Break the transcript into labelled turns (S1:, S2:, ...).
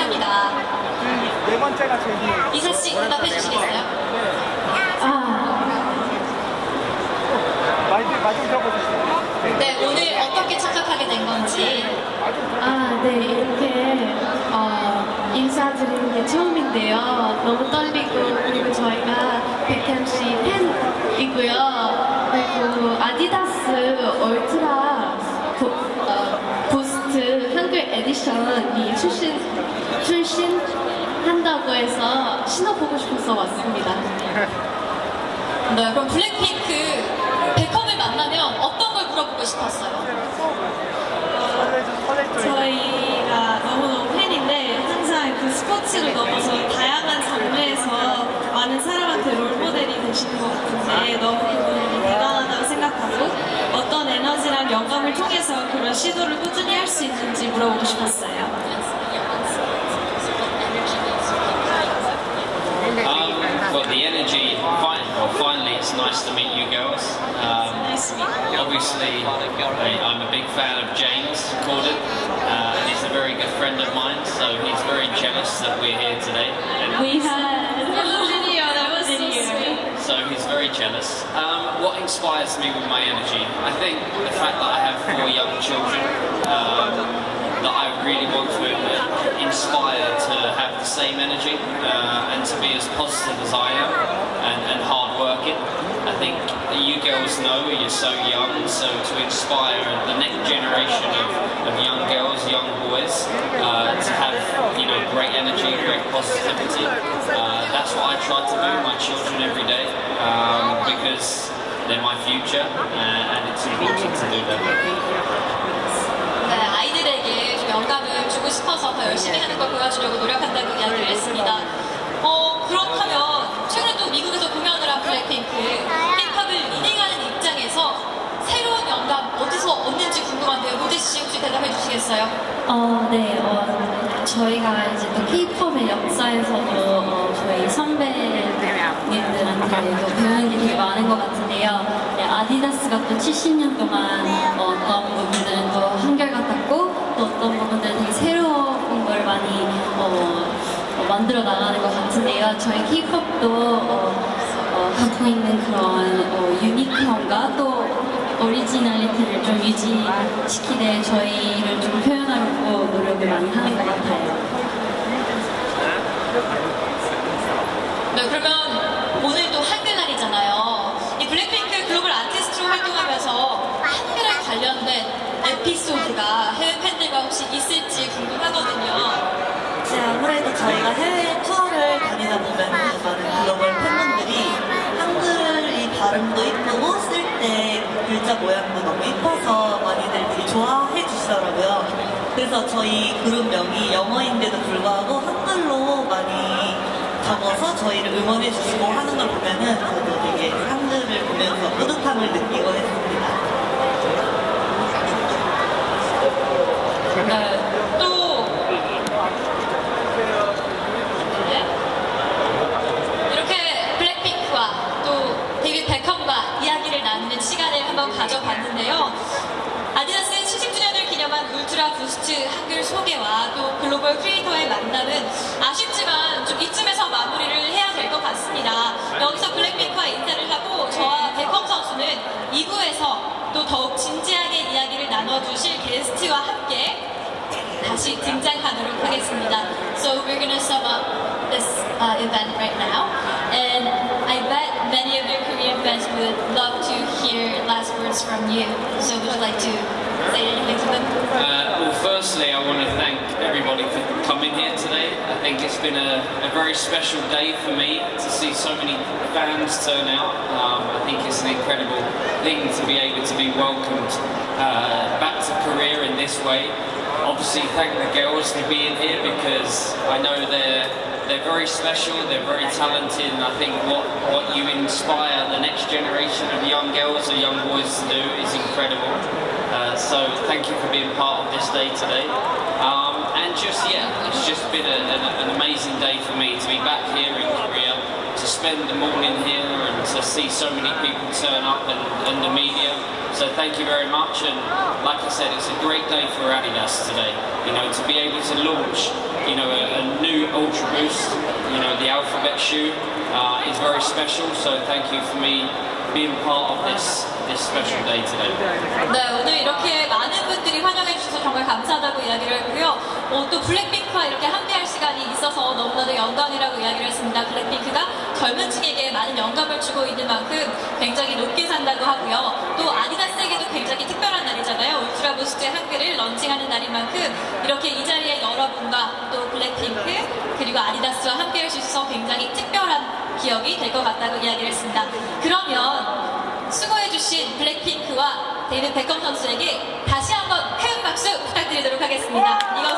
S1: 합니다.
S2: 네 번째가 제일
S1: 이사 씨 대답해 주시겠어요?
S2: 말좀 들어보세요.
S1: 네, 오늘 어떻게 참석하게 된 건지.
S3: 네, 이렇게 인사드리는 게 처음인데요. 너무 떨리고, 그리고 저희가 백현 씨 팬이고요. 그리고 아디다스 얼트라 부스트 한글 에디션이 출신한다고 해서 신어보고 싶어서 왔습니다.
S1: 네, 그럼 블랙핑크 백컴을 만나면 어떤 걸 물어보고 싶었어요?
S3: 저희가 너무너무 팬인데 항상 그 스포츠를 넘어서 다양한 장르에서 많은 사람한테 롤모델이 되시는 것 같은데 너무 그분이 대단하다고 생각하고 어떤 에너지랑 영감을 통해서 그런 시도를 꾸준히 할 수 있는지 물어보고 싶었어요.
S4: Well, the energy, finally it's nice to meet you girls. Obviously, I'm a big fan of James Corden, and he's a very good friend of mine, so he's very jealous that we're here today.
S3: We had video, that was so sweet.
S4: So he's very jealous. What inspires me with my energy? I think the fact that I have 4 young children, that I really want to inspire to have the same energy and to be as positive as I am and hard working. I think you girls know you're so young, so to inspire the next generation of young girls, young boys to have great energy, great positivity. That's what I try to do with my children every day because they're my future and it's important to do that.
S1: 네, 아이들에게 좀 영감을 주고 싶어서 더 열심히 하는 걸 보여주려고 노력한다고 이야기를 했습니다. 그렇다면 최근에 또 미국에서 공연을 한 블랙핑크 힙합을 리딩하는 입장에서 새로운 영감 어디서 얻는지 궁금한데요. 모지 씨 혹시 대답해 주시겠어요?
S3: 네, 저희가 이제 또 K-팝의 역사에서도 저희 선배님들한테도 배우는 게 되게 많은 것 같은데요. 네, 아디다스가 또 70년 동안 어떤 부분들은 또 한결같았고 또 어떤 부분들은 되게 새로운 걸 많이 만들어 나가는 것 같은데요. 저희 K-팝도 갖고 있는 그런 유니크함과 또 오리지널리티를 좀 유지시키되 저희를 좀 표현하려고 노력을 많이 하는 것 같아요.
S1: 네, 그러면 오늘 또 한글날이잖아요. 이 블랙핑크 글로벌 아티스트로 활동하면서 한글에 관련된 에피소드가 해외 팬들과 혹시 있을지 궁금하거든요.
S5: 아무래도 저희가 해외 투어를 다니다 보면 많은 글로벌 팬분들이 한글이 발음도 이쁘고 쓸 때 글자 모양도 너무 이뻐서 많이들 되게 좋아해 주시더라고요. 그래서 저희 그룹명이 영어인데도 불구하고 한글로 많이 적어서 저희를 응원해 주시고 하는 걸 보면은 저도 되게 한글을 보면서 뿌듯함을 느끼고 했습니다.
S1: 네, 또 데이비드 베컴과 이야기를 나누는 시간을 한번 가져봤는데요. 아디다스의 70주년을 기념한 울트라 부스트 한글 소개와 또 글로벌 크리에이터의 만남은 아쉽지만 좀 이쯤에서 마무리를 해야 될 것 같습니다. 여기서 블랙핑크와 인사를 하고 저와 베컴 선수는 2부에서 또 더욱 진지하게 이야기를 나눠주실 게스트와 함께 다시 등장하도록 하겠습니다. So we're gonna sum up this event right now, and I bet many of your Korean fans would love to hear last words from you. So would you like to say anything to them?
S4: Well, firstly, I want to thank everybody for coming here today. I think it's been a very special day for me to see so many fans turn out. I think it's an incredible thing to be able to be welcomed back to Korea in this way. Obviously, thank the girls for being here because I know they're very special, they're very talented, and I think what you inspire the next generation of young girls or young boys to do is incredible. So thank you for being part of this day today. And it's just been an amazing day for me to be back here in Korea, to spend the morning here and to see so many people turn up and the media. So thank you very much, and like I said, it's a great day for Adidas today. To be able to launch, a shoe is very special. So thank you for me being part of this special day today.
S1: 네, 오늘 이렇게 많은 분들이 환영해 주셔서 정말 감사하다고 이야기를 했고요. 또 블랙핑크와 이렇게 함께할 시간이 있어서 너무나도 영광이라고 이야기를 했습니다. 블랙핑크가 젊은 층에게 많은 영감을 주고 있는 만큼 굉장히 높게 산다고 하고요. 또 아디다스에게도 굉장히 특별한 날이잖아요. 울트라 부스트 한글을 런칭하는 날인 만큼 이렇게 이 자리에 여러분과 또 블랙핑크 그리고 아디다스와 함께할 수 있어서 굉장히 특별한 기억이 될 것 같다고 이야기를 했습니다. 그러면 수고해주신 블랙핑크와 데이비드 베컴 선수에게 다시 한번 큰 박수 부탁드리도록 하겠습니다. 이거